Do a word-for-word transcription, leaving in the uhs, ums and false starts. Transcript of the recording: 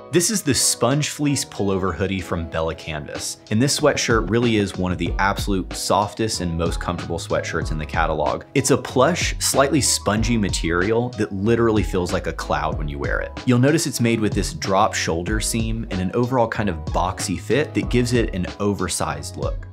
This is the sponge fleece pullover hoodie from Bella Canvas. And this sweatshirt really is one of the absolute softest and most comfortable sweatshirts in the catalog. It's a plush, slightly spongy material that literally feels like a cloud when you wear it. You'll notice it's made with this drop shoulder seam and an overall kind of boxy fit that gives it an oversized look.